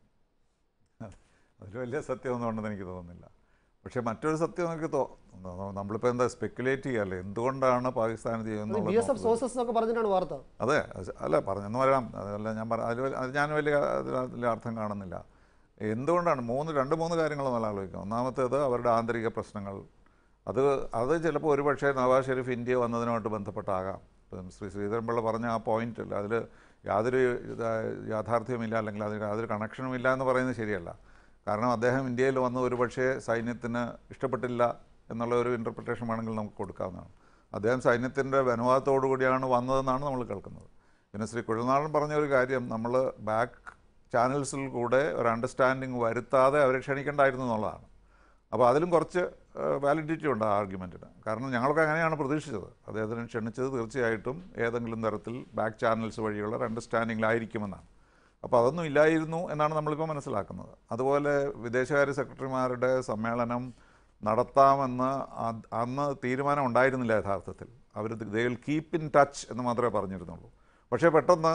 S3: അതിൽ വലിയ സത്യമൊന്നും ഉണ്ടെന്ന് എനിക്ക് തോന്നുന്നില്ല. പക്ഷേ മറ്റൊരു സത്യം എനിക്ക് തോന്നുന്നു, നമ്മളിപ്പോൾ എന്താ സ്പെക്കുലേറ്റ് ചെയ്യാല്ലേ എന്തുകൊണ്ടാണ് പാകിസ്ഥാൻ ചെയ്യുന്നത്
S1: പറഞ്ഞിട്ടാണ് വാർത്ത.
S3: അതെ, അല്ല പറഞ്ഞെന്ന് വരാം, അതല്ല ഞാൻ പറ അതിൽ അത് ഞാൻ വലിയ അതിൽ അർത്ഥം കാണുന്നില്ല. എന്തുകൊണ്ടാണ് മൂന്ന് രണ്ട് മൂന്ന് കാര്യങ്ങൾ നമ്മൾ ആലോചിക്കാം. ഒന്നാമത്തേത് അവരുടെ ആന്തരിക പ്രശ്നങ്ങൾ. അത് അത് ചിലപ്പോൾ ഒരുപക്ഷെ നവാസ് ഷെരീഫ് ഇന്ത്യ വന്നതിനുമായിട്ട് ബന്ധപ്പെട്ടാകാം. ഇപ്പം ശ്രീ ശ്രീധരൻപിള്ള പറഞ്ഞ ആ പോയിന്റ് അല്ല, അതിൽ യാതൊരു യാഥാർത്ഥ്യമില്ല അല്ലെങ്കിൽ അതിന് യാതൊരു കണക്ഷനും ഇല്ല എന്ന് പറയുന്നത് ശരിയല്ല. കാരണം അദ്ദേഹം ഇന്ത്യയിൽ വന്ന് ഒരുപക്ഷെ സൈന്യത്തിന് ഇഷ്ടപ്പെട്ടില്ല എന്നുള്ള ഒരു ഇൻ്റർപ്രിട്ടേഷൻ വേണമെങ്കിൽ നമുക്ക് കൊടുക്കാവുന്നതാണ്. അദ്ദേഹം സൈന്യത്തിൻ്റെ അനുവാദത്തോടു കൂടിയാണ് വന്നതെന്നാണ് നമ്മൾ കേൾക്കുന്നത്. പിന്നെ ശ്രീ കുഴൽനാടൻ പറഞ്ഞ ഒരു കാര്യം, നമ്മൾ ബാക്ക് ചാനൽസിൽ കൂടെ ഒരു അണ്ടർസ്റ്റാൻഡിങ് വരുത്താതെ അവരെ ക്ഷണിക്കേണ്ടായിരുന്നു എന്നുള്ളതാണ്. അപ്പോൾ അതിലും കുറച്ച് വാലിഡിറ്റി ഉണ്ട് ആ ആർഗ്യുമെൻറ്റിന്. കാരണം ഞങ്ങളൊക്കെ അങ്ങനെയാണ് പ്രതീക്ഷിച്ചത്. അദ്ദേഹത്തിന് ക്ഷണിച്ചത് തീർച്ചയായിട്ടും ഏതെങ്കിലും തരത്തിൽ ബാക്ക് ചാനൽസ് വഴിയുള്ള ഒരു അണ്ടർസ്റ്റാൻഡിങ്ങിലായിരിക്കുമെന്നാണ്. അപ്പോൾ അതൊന്നും ഇല്ലായിരുന്നു എന്നാണ് നമ്മളിപ്പോൾ മനസ്സിലാക്കുന്നത്. അതുപോലെ വിദേശകാര്യ സെക്രട്ടറിമാരുടെ സമ്മേളനം നടത്താമെന്ന് അന്ന് തീരുമാനം ഉണ്ടായിരുന്നില്ല യഥാർത്ഥത്തിൽ. അവർ they will keep in touch എന്ന് മാത്രമേ പറഞ്ഞിരുന്നുള്ളൂ. പക്ഷേ പെട്ടെന്ന്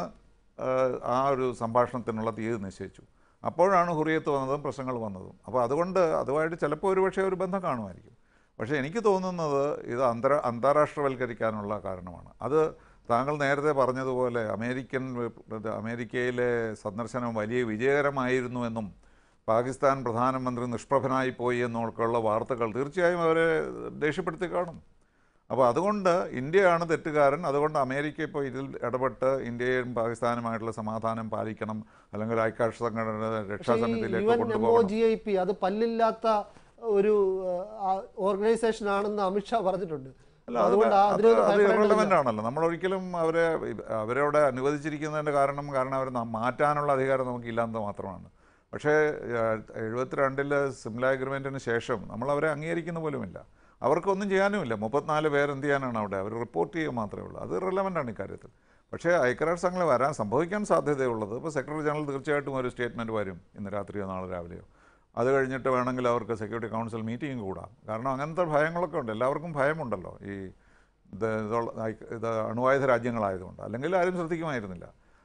S3: ആ ഒരു സംഭാഷണത്തിനുള്ള തീയതി നിശ്ചയിച്ചു. അപ്പോഴാണ് ഹുറിയത്ത് വന്നതും പ്രശ്നങ്ങൾ വന്നതും. അപ്പോൾ അതുകൊണ്ട് അതുമായിട്ട് ചിലപ്പോൾ ഒരുപക്ഷെ ഒരു ബന്ധം കാണുമായിരിക്കും. പക്ഷേ എനിക്ക് തോന്നുന്നത് ഇത് അന്തര അന്താരാഷ്ട്രവൽക്കരിക്കാനുള്ള കാരണമാണ്. അത് താങ്കൾ നേരത്തെ പറഞ്ഞതുപോലെ അമേരിക്കൻ അമേരിക്കയിലെ സന്ദർശനം വലിയ വിജയകരമായിരുന്നു എന്നും പാകിസ്ഥാൻ പ്രധാനമന്ത്രി നിഷ്പ്രഭനായി പോയി എന്നൊക്കെയുള്ള വാർത്തകൾ തീർച്ചയായും അവരെ ദേഷ്യപ്പെടുത്തി കാണും. അപ്പോൾ അതുകൊണ്ട് ഇന്ത്യയാണ് തെറ്റുകാരൻ. അതുകൊണ്ട് അമേരിക്ക ഇപ്പോൾ ഇതിൽ ഇടപെട്ട് ഇന്ത്യയും പാകിസ്ഥാനുമായിട്ടുള്ള സമാധാനം പാലിക്കണം, അല്ലെങ്കിൽ ഐക്യരാഷ്ട്ര സംഘടന രക്ഷാസമിതിയിലേക്ക് കൊണ്ടുപോകണം.
S1: അത് പല്ലില്ലാത്ത ഒരു ഓർഗനൈസേഷൻ ആണെന്ന് അമിത്ഷാ പറഞ്ഞിട്ടുണ്ട്.
S3: അല്ല, അത് അത് ഇറലവൻ്റ് ആണല്ലോ. നമ്മളൊരിക്കലും അവരെ അവരവിടെ അനുവദിച്ചിരിക്കുന്നതിൻ്റെ കാരണം കാരണം അവർ മാറ്റാനുള്ള അധികാരം നമുക്കില്ലാത്തത് മാത്രമാണ്. പക്ഷേ എഴുപത്തിരണ്ടിൽ സിംല അഗ്രിമെൻറ്റിന് ശേഷം നമ്മൾ അവരെ അംഗീകരിക്കുന്ന പോലുമില്ല. അവർക്കൊന്നും ചെയ്യാനുമില്ല. മുപ്പത്തിനാല് പേര് എന്ത് ചെയ്യാനാണ് അവിടെ? അവർ റിപ്പോർട്ട് ചെയ്യുക മാത്രമേ ഉള്ളൂ. അത് റിലവൻ്റാണ് ഇക്കാര്യത്തിൽ. പക്ഷേ ഐക്യരാഷ്ട്ര സംഘടന വരാൻ സംഭവിക്കാൻ സാധ്യതയുള്ളത്, ഇപ്പോൾ സെക്രട്ടറി ജനറൽ തീർച്ചയായിട്ടും ഒരു സ്റ്റേറ്റ്മെൻറ്റ് വരും ഇന്ന് രാത്രിയോ നാളെ രാവിലെയോ. അത് കഴിഞ്ഞിട്ട് വേണമെങ്കിൽ അവർക്ക് സെക്യൂരിറ്റി കൗൺസിൽ മീറ്റിംഗ് കൂടാം. കാരണം അങ്ങനത്തെ ഭയങ്ങളൊക്കെ ഉണ്ട്. എല്ലാവർക്കും ഭയമുണ്ടല്ലോ ഈ ഇത് ഇത് അണുവായുധ രാജ്യങ്ങളായതുകൊണ്ട്. അല്ലെങ്കിൽ ആരും ശ്രദ്ധിക്കുമായിരുന്നില്ല.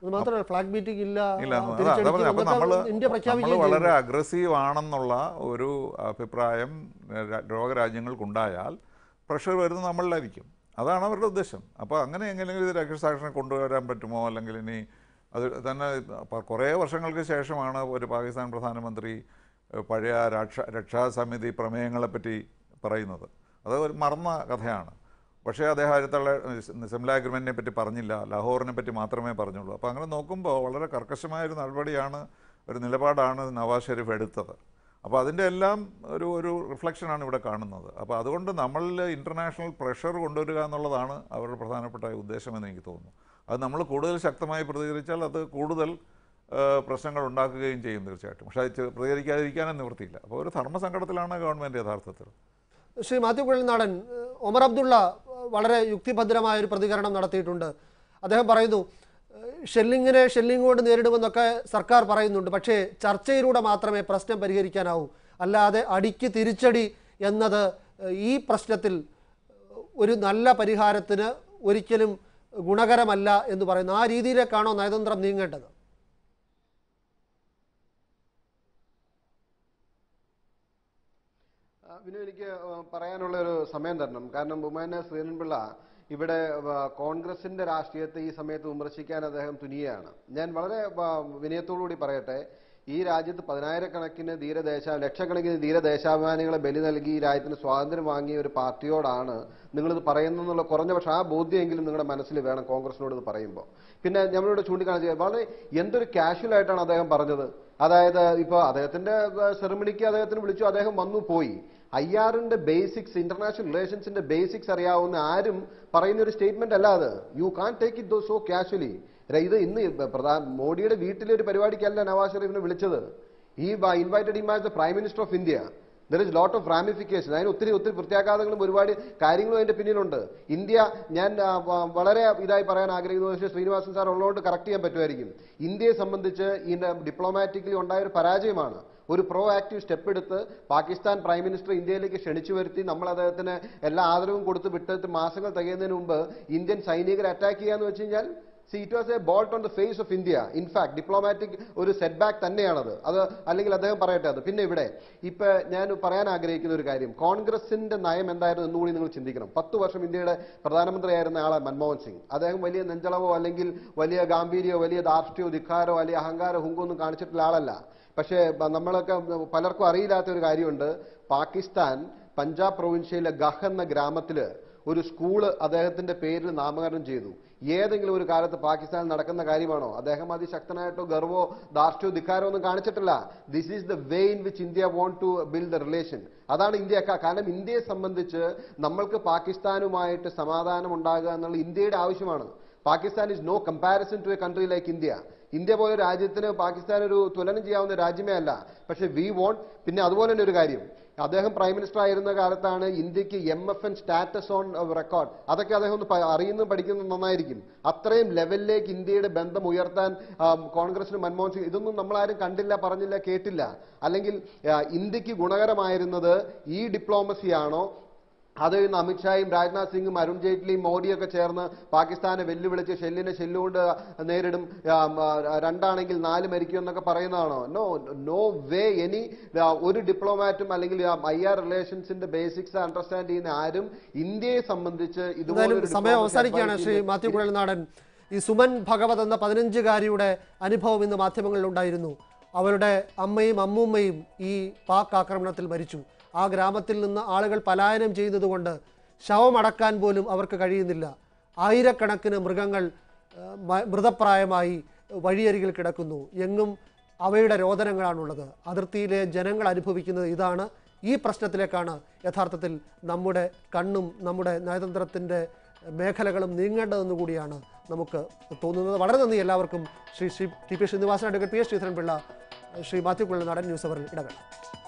S1: ഇല്ല.
S3: അപ്പോൾ നമ്മൾ നമ്മൾ വളരെ അഗ്രസീവ് ആണെന്നുള്ള ഒരു അഭിപ്രായം ലോകരാജ്യങ്ങൾക്കുണ്ടായാൽ പ്രഷർ വരുന്നത് നമ്മളിലായിരിക്കും. അതാണ് അവരുടെ ഉദ്ദേശം. അപ്പോൾ അങ്ങനെ എങ്ങനെയെങ്കിലും ഇത് രക്ഷാസാക്ഷനെ കൊണ്ടുവരാൻ പറ്റുമോ, അല്ലെങ്കിൽ ഇനി അത് തന്നെ കുറേ വർഷങ്ങൾക്ക് ശേഷമാണ് ഒരു പാകിസ്ഥാൻ പ്രധാനമന്ത്രി പഴയ രക്ഷാ രക്ഷാസമിതി പ്രമേയങ്ങളെപ്പറ്റി പറയുന്നത്. അത് ഒരു മറന്ന കഥയാണ്. പക്ഷേ അദ്ദേഹം അടുത്തുള്ള സിംല അഗ്രിമെൻറ്റിനെ പറ്റി പറഞ്ഞില്ല, ലാഹോറിനെ പറ്റി മാത്രമേ പറഞ്ഞുള്ളൂ. അപ്പോൾ അങ്ങനെ നോക്കുമ്പോൾ വളരെ കർക്കശമായൊരു നടപടിയാണ്, ഒരു നിലപാടാണ് നവാസ് ഷെരീഫ് എടുത്തത്. അപ്പോൾ അതിൻ്റെ എല്ലാം ഒരു ഒരു റിഫ്ലക്ഷനാണ് ഇവിടെ കാണുന്നത്. അപ്പോൾ അതുകൊണ്ട് നമ്മളിൽ ഇൻ്റർനാഷണൽ പ്രഷർ കൊണ്ടുവരിക എന്നുള്ളതാണ് അവരുടെ പ്രധാനപ്പെട്ട ഉദ്ദേശമെന്ന് എനിക്ക് തോന്നുന്നു. അത് നമ്മൾ കൂടുതൽ ശക്തമായി പ്രതികരിച്ചാൽ അത് കൂടുതൽ പ്രശ്നങ്ങൾ ഉണ്ടാക്കുകയും ചെയ്യും തീർച്ചയായിട്ടും. പക്ഷേ അത് പ്രതികരിക്കാതിരിക്കാനും നിവൃത്തിയില്ല. അപ്പോൾ ഒരു ധർമ്മസങ്കടത്തിലാണ് ഗവൺമെൻറ് യഥാർത്ഥത്തിൽ.
S1: ശ്രീ മാത്യു കുഴൽനാടൻ, ഒമർ അബ്ദുള്ള വളരെ യുക്തിഭദ്രമായ ഒരു പ്രതികരണം നടത്തിയിട്ടുണ്ട്. അദ്ദേഹം പറയുന്നു, ഷെല്ലിങ്ങിനെ ഷെല്ലിംഗ് കൊണ്ട് നേരിടുമെന്നൊക്കെ സർക്കാർ പറയുന്നുണ്ട്. പക്ഷേ ചർച്ചയിലൂടെ മാത്രമേ പ്രശ്നം പരിഹരിക്കാനാവൂ. അല്ലാതെ അടിക്ക് തിരിച്ചടി എന്നത് ഈ പ്രശ്നത്തിൽ ഒരു നല്ല പരിഹാരത്തിന് ഒരിക്കലും ഗുണകരമല്ല എന്ന് പറയുന്നു. ആ രീതിയിലേക്കാണോ നയതന്ത്രം നീങ്ങേണ്ടത്?
S4: വിനു, എനിക്ക് പറയാനുള്ള ഒരു സമയം തരണം. കാരണം ബഹുമാന്യ ശ്രീധരൻപിള്ള ഇവിടെ കോൺഗ്രസിന്റെ രാഷ്ട്രീയത്തെ ഈ സമയത്ത് വിമർശിക്കാൻ അദ്ദേഹം തുനിയാണ്. ഞാൻ വളരെ വിനയത്തോടുകൂടി പറയട്ടെ, ഈ രാജ്യത്ത് പതിനായിരക്കണക്കിന് ധീരദേശ ലക്ഷക്കണക്കിന് ധീരദേശാഭിമാനികളെ ബലി നൽകി ഈ രാജ്യത്തിന് സ്വാതന്ത്ര്യം വാങ്ങിയ ഒരു പാർട്ടിയോടാണ് നിങ്ങളിത് പറയുന്നതെന്നുള്ള കുറഞ്ഞ പക്ഷേ ആ ബോധ്യമെങ്കിലും നിങ്ങളുടെ മനസ്സിൽ വേണം കോൺഗ്രസിനോട് ഇത് പറയുമ്പോൾ. പിന്നെ നമ്മളിവിടെ ചൂണ്ടിക്കാണിച്ചത് വളരെ എന്തൊരു കാഷ്വൽ ആയിട്ടാണ് അദ്ദേഹം പറഞ്ഞത്. അതായത് ഇപ്പോൾ അദ്ദേഹത്തിന്റെ സെറിമണിക്ക് അദ്ദേഹത്തിന് വിളിച്ചു, അദ്ദേഹം വന്നു പോയി. ഐ ആറിന്റെ ബേസിക്സ്, ഇന്റർനാഷണൽ റിലേഷൻസിന്റെ ബേസിക്സ് അറിയാവുന്ന ആരും പറയുന്ന ഒരു സ്റ്റേറ്റ്മെന്റ് അല്ല അത്. You can take it so casually. ഇത് ഇന്ന് പ്രധാന മോഡിയുടെ വീട്ടിലെ ഒരു പരിപാടിക്കല്ല നവാസ് ഷെരീഫിനെ വിളിച്ചത്. ഈ invited him as the prime minister of India. There is lot of ramification. അതിന് ഒത്തിരി ഒത്തിരി പ്രത്യാഘാതങ്ങളും ഒരുപാട് കാര്യങ്ങളും അതിന്റെ പിന്നിലുണ്ട്. ഇന്ത്യ, ഞാൻ വളരെ ഇതായി പറയാൻ ആഗ്രഹിക്കുന്നത്, പക്ഷേ ശ്രീനിവാസൻ സാർ ഉള്ളതുകൊണ്ട് കറക്റ്റ് ചെയ്യാൻ പറ്റുമായിരിക്കും, ഇന്ത്യയെ സംബന്ധിച്ച് ഈ ഡിപ്ലോമാറ്റിക്കലി ഉണ്ടായ ഒരു പരാജയമാണ്. ഒരു പ്രോ ആക്റ്റീവ് സ്റ്റെപ്പ് എടുത്ത് പാകിസ്ഥാൻ പ്രൈം മിനിസ്റ്റർ ഇന്ത്യയിലേക്ക് ക്ഷണിച്ചു വരുത്തി നമ്മൾ അദ്ദേഹത്തിന് എല്ലാ ആദരവും കൊടുത്ത് വിട്ടിട്ട് മാസങ്ങൾ തികയുന്നതിന് മുമ്പ് ഇന്ത്യൻ സൈനികരെ അറ്റാക്ക് ചെയ്യാന്ന് വെച്ച് കഴിഞ്ഞാൽ See, it was a bolt on the face of India. In fact, diplomatic ഒരു സെറ്റ് ബാക്ക് തന്നെയാണത്. അത് അല്ലെങ്കിൽ അദ്ദേഹം പറയട്ടെ അത്. പിന്നെ ഇവിടെ ഇപ്പൊ ഞാൻ പറയാൻ ആഗ്രഹിക്കുന്ന ഒരു കാര്യം, കോൺഗ്രസിന്റെ നയം എന്തായിരുന്നു എന്നുകൂടി നിങ്ങൾ ചിന്തിക്കണം. പത്ത് വർഷം ഇന്ത്യയുടെ പ്രധാനമന്ത്രിയായിരുന്ന ആളെ മൻമോഹൻ സിംഗ്, അദ്ദേഹം വലിയ നെഞ്ചളവോ അല്ലെങ്കിൽ വലിയ ഗാംഭീര്യമോ വലിയ ധാർഷ്ട്യമോ ധിക്കാരോ അല്ലെങ്കിൽ അഹങ്കാരോ ഹുങ്കോ ഒന്നും കാണിച്ചിട്ടുള്ള ആളല്ല. പക്ഷേ നമ്മളൊക്കെ പലർക്കും അറിയില്ലാത്ത ഒരു കാര്യമുണ്ട്. പാകിസ്ഥാൻ പഞ്ചാബ് പ്രൊവിൻഷ്യയിലെ ഗഹ് എന്ന ഗ്രാമത്തില് ഒരു സ്കൂള് അദ്ദേഹത്തിന്റെ പേരിൽ നാമകരണം ചെയ്തു. ഏതെങ്കിലും ഒരു കാലത്ത് പാകിസ്ഥാനിൽ നടക്കുന്ന കാര്യമാണോ? അദ്ദേഹം അതിശക്തനായിട്ടോ ഗർവോ ധാർഷ്ട്യോ ധിക്കാരോ ഒന്നും കാണിച്ചിട്ടില്ല. This is the way in which India want to build the relation. അതാണ് ഇന്ത്യ. കാരണം ഇന്ത്യയെ സംബന്ധിച്ച് നമ്മൾക്ക് പാകിസ്ഥാനുമായിട്ട് സമാധാനം ഉണ്ടാകുക എന്നുള്ള ഇന്ത്യയുടെ ആവശ്യമാണ്. Pakistan is no comparison to a country like India. India പോലെ രാജ്യത്തിന് പാകിസ്ഥാൻ ഒരു തുലനം ചെയ്യാവുന്ന രാജ്യമേ അല്ല. പക്ഷെ വി വോണ്ട്. പിന്നെ അതുപോലെ തന്നെ ഒരു കാര്യം, അദ്ദേഹം പ്രൈം മിനിസ്റ്റർ ആയിരുന്ന കാലത്താണ് ഇന്ത്യക്ക് M F N status on record. അതൊക്കെ അദ്ദേഹം ഒന്ന് അറിയുന്നതും പഠിക്കുന്നതും നന്നായിരിക്കും. അത്രയും ലെവലിലേക്ക് ഇന്ത്യയുടെ ബന്ധം ഉയർത്താൻ കോൺഗ്രസിന് മൻമോഹൻ സിംഗ്, ഇതൊന്നും നമ്മളാരും കണ്ടില്ല, പറഞ്ഞില്ല, കേട്ടില്ല. അല്ലെങ്കിൽ ഇന്ത്യക്ക് ഗുണകരമായിരുന്നത് ഈ ഡിപ്ലോമസിയാണോ, അത് ഇന്ന് അമിത്ഷായും രാജ്നാഥ് സിംഗും അരുൺ ജെയ്റ്റ്ലിയും മോഡിയൊക്കെ ചേർന്ന് പാകിസ്ഥാനെ വെല്ലുവിളിച്ച് ഷെല്ലിനെ ഷെല്ലുകൊണ്ട് നേരിടും, രണ്ടാണെങ്കിൽ നാല് മരിക്കും എന്നൊക്കെ പറയുന്നതാണോ? No no way. എനി ഒരു ഡിപ്ലോമാറ്റും അല്ലെങ്കിൽ ഐ ആർ റിലേഷൻസിന്റെ ബേസിക്സ് അണ്ടർസ്റ്റാൻഡ് ചെയ്യുന്ന ആരും ഇന്ത്യയെ സംബന്ധിച്ച് ഇതുപോലെ
S1: സമയം അവസാനിക്കുകയാണ്. ശ്രീ മാത്യു കുഴൽനാടൻ, ഈ സുമൻ ഭഗവത് എന്ന പതിനഞ്ചുകാരിയുടെ അനുഭവം ഇന്ന് മാധ്യമങ്ങളിൽ ഉണ്ടായിരുന്നു. അവരുടെ അമ്മയും അമ്മൂമ്മയും ഈ പാക് ആക്രമണത്തിൽ മരിച്ചു. ആ ഗ്രാമത്തിൽ നിന്ന് ആളുകൾ പലായനം ചെയ്യുന്നതുകൊണ്ട് ശവമടക്കാൻ പോലും അവർക്ക് കഴിയുന്നില്ല. ആയിരക്കണക്കിന് മൃഗങ്ങൾ മൃതപ്രായമായി വഴിയരികിൽ കിടക്കുന്നു. എങ്ങും അവയുടെ രോദനങ്ങളാണുള്ളത്. അതിർത്തിയിലെ ജനങ്ങൾ അനുഭവിക്കുന്നത് ഇതാണ്. ഈ പ്രശ്നത്തിലേക്കാണ് യഥാർത്ഥത്തിൽ നമ്മുടെ കണ്ണും നമ്മുടെ നയതന്ത്രത്തിൻ്റെ മേഖലകളും നീങ്ങേണ്ടതെന്ന് കൂടിയാണ് നമുക്ക് തോന്നുന്നത്. വളരെ നന്ദി എല്ലാവർക്കും. Shri Shri T P Sreenivasan, advocate P S Sreedharan Pillai, Shri Mathew Kuzhalnadan, news അവറിൽ ഇടവേള.